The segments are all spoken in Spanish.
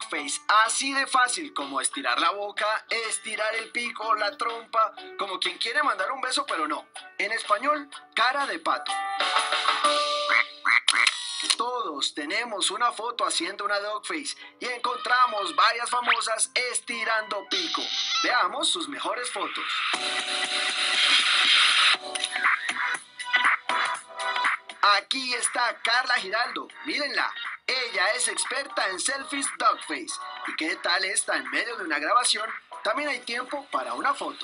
Dogface, así de fácil como estirar la boca, estirar el pico, la trompa, como quien quiere mandar un beso pero no. En español, cara de pato. Todos tenemos una foto haciendo una Dogface y encontramos varias famosas estirando pico. Veamos sus mejores fotos. Aquí está Carla Giraldo, mírenla. Ella es experta en selfies Dogface. ¿Y qué tal está en medio de una grabación? También hay tiempo para una foto.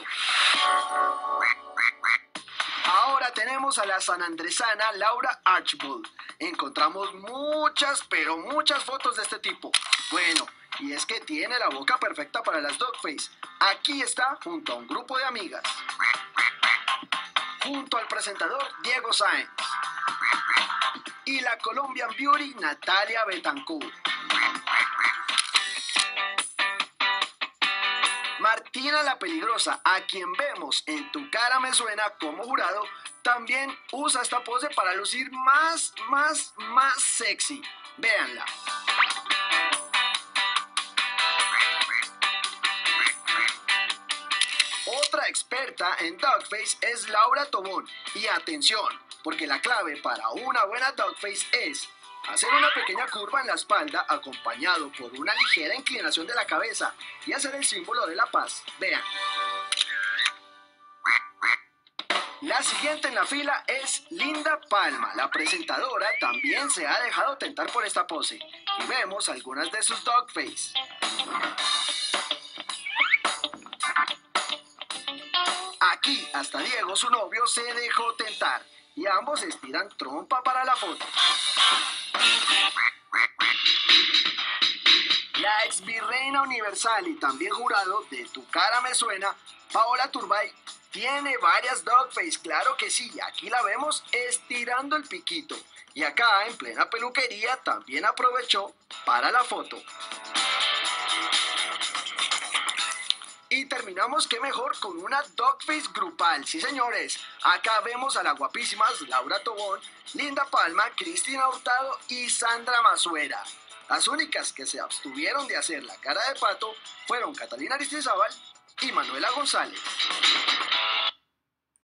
Ahora tenemos a la sanandresana Laura Archibald. Encontramos muchas, pero muchas fotos de este tipo. Bueno, y es que tiene la boca perfecta para las Dogface. Aquí está junto a un grupo de amigas. Junto al presentador Diego Sáenz. Y la Colombian Beauty Natalia Betancourt. Martina la Peligrosa, a quien vemos en Tu Cara Me Suena como jurado, también usa esta pose para lucir más sexy. Véanla. Otra experta en Dogface es Laura Tobón. Y atención, porque la clave para una buena Dogface es hacer una pequeña curva en la espalda acompañado por una ligera inclinación de la cabeza y hacer el símbolo de la paz. Vean. La siguiente en la fila es Linda Palma. La presentadora también se ha dejado tentar por esta pose. Y vemos algunas de sus Dogface. Aquí hasta Diego, su novio, se dejó tentar. Y ambos estiran trompa para la foto. La ex virreina universal y también jurado de Tu Cara Me Suena, Paola Turbay, tiene varias Dogface, claro que sí. Aquí la vemos estirando el piquito. Y acá, en plena peluquería, también aprovechó para la foto. Y terminamos, qué mejor, con una Dogface grupal. Sí, señores, acá vemos a las guapísimas Laura Tobón, Linda Palma, Cristina Hurtado y Sandra Masuera. Las únicas que se abstuvieron de hacer la cara de pato fueron Catalina Aristizábal y Manuela González.